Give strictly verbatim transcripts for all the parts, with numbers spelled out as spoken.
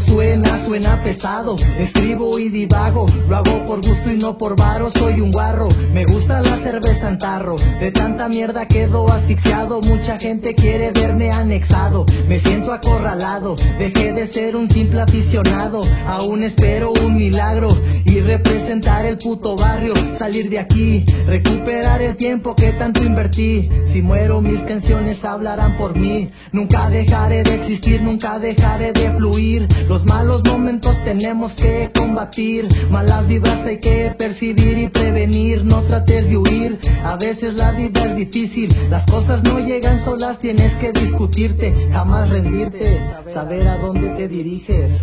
suena, suena pesado. Escribo y divago, lo hago por gusto y no por varo. Soy un guarro, me gusta la cerveza en tarro. De tanta mierda quedo asfixiado. Mucha gente quiere verme anexado. Me siento acorralado, dejé de ser un simple aficionado. Aún espero un milagro y representar el puto barrio. Salir de aquí, recuperar el tiempo que tanto invertí. Si muero mis canciones hablarán por mí. Nunca dejaré de existir, nunca dejaré de fluir. Los malos momentos tenemos que combatir. Malas vibras hay que percibir y prevenir. No trates de huir, a veces la vida es difícil. Las cosas no llegan solas, tienes que discutirte. Jamás rendirte, saber a dónde te diriges.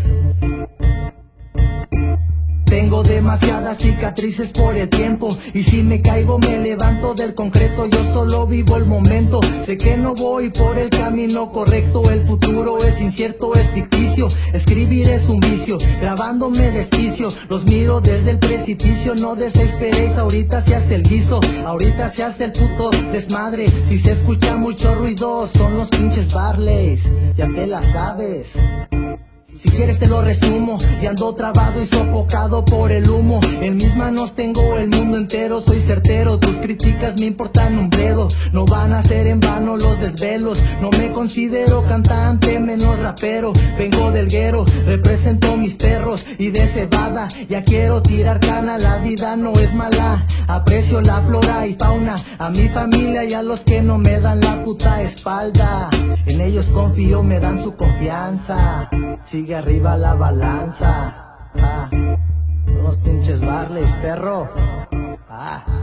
Tengo demasiadas cicatrices por el tiempo, y si me caigo me levanto del concreto. Yo solo vivo el momento, sé que no voy por el camino correcto. El futuro es incierto, es ficticio. Escribir es un vicio, grabándome desquicio. Los miro desde el precipicio, no desesperéis. Ahorita se hace el guiso, ahorita se hace el puto desmadre. Si se escucha mucho ruido, son los pinches Barleys, ya te la sabes. Si quieres te lo resumo, y ando trabado y sofocado por el humo. En mis manos tengo el mundo entero, soy certero. Tus críticas me importan un bledo, no van a ser en vano los desvelos. No me considero cantante, menos rapero. Vengo del guero, represento mis perros y de cebada. Ya quiero tirar cana, la vida no es mala. Aprecio la flora y fauna, a mi familia y a los que no me dan la puta espalda. En ellos confío, me dan su confianza. Sigue arriba la balanza. Ah, unos pinches Barleys, perro. Ah.